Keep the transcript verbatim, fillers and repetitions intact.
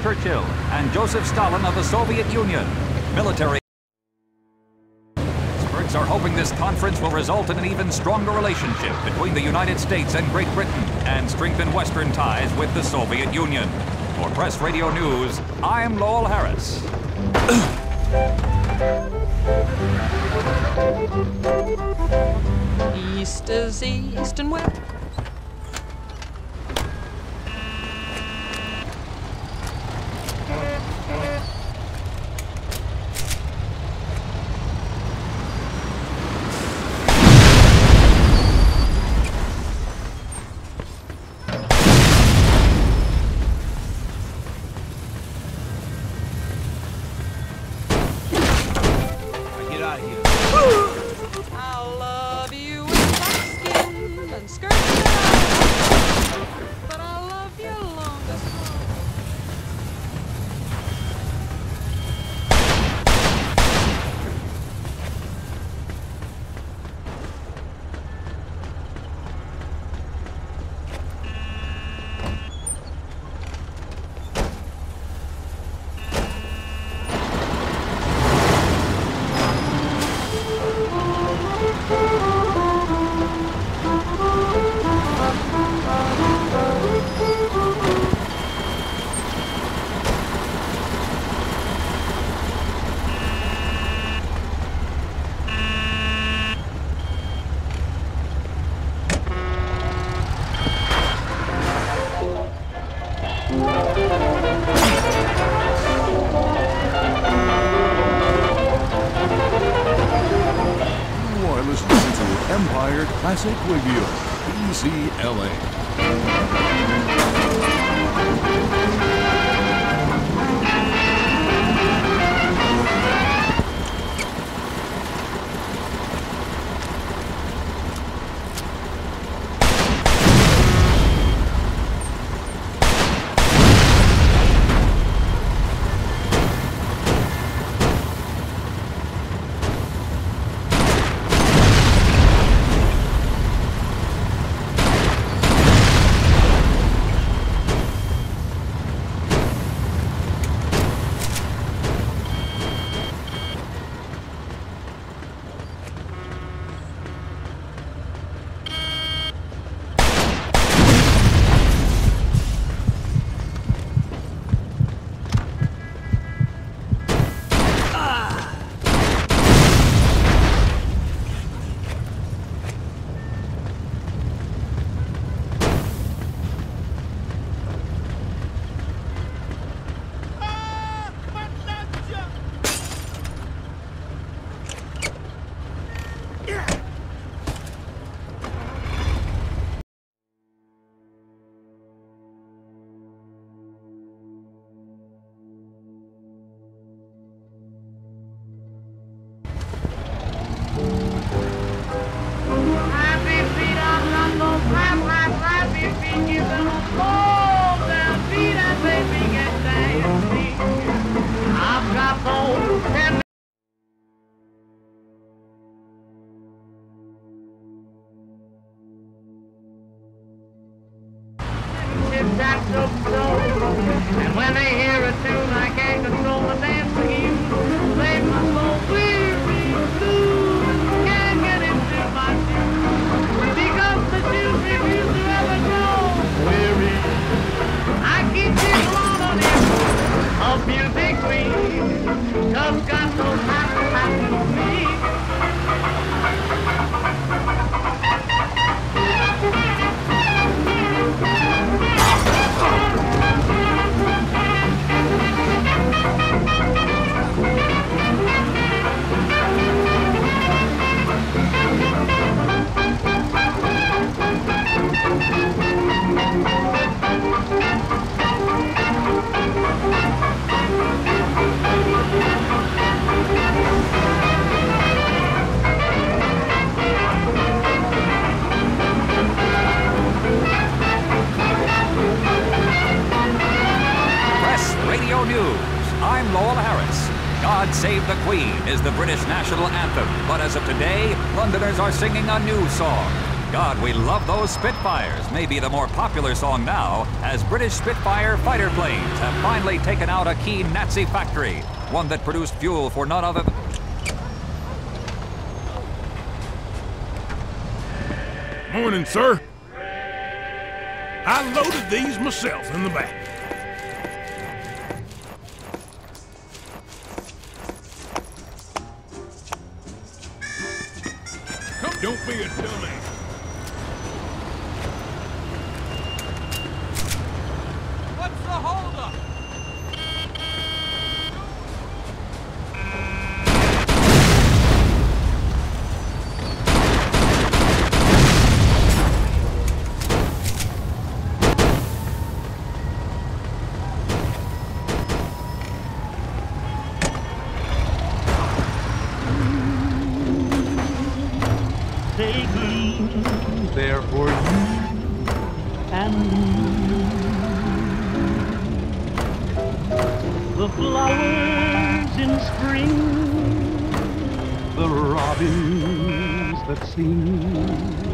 Churchill and Joseph Stalin of the Soviet Union. Military experts are hoping this conference will result in an even stronger relationship between the United States and Great Britain and strengthen Western ties with the Soviet Union. For Press Radio News, I'm Lowell Harris. East is east and west. I'll love you in black skin and skirts down, but I'll love you longest long. Empire Classic Radio, P C L A. And when they hear a tune, I can't control the dance for you. They must go weary, blue, can't get into my shoes. Because the shoes refuse to ever go weary. I keep people on on it, of music queen. Just got so happy, happy with me. I'm Lowell Harris. God Save the Queen is the British national anthem, but as of today, Londoners are singing a new song. God, we love those Spitfires, may be the more popular song now, as British Spitfire fighter planes have finally taken out a key Nazi factory, one that produced fuel for none other than... Morning, sir. I loaded these myself in the back. Come, don't be a dummy. What's the holdup? They gleam there for you and me. The flowers in spring, the robins that sing.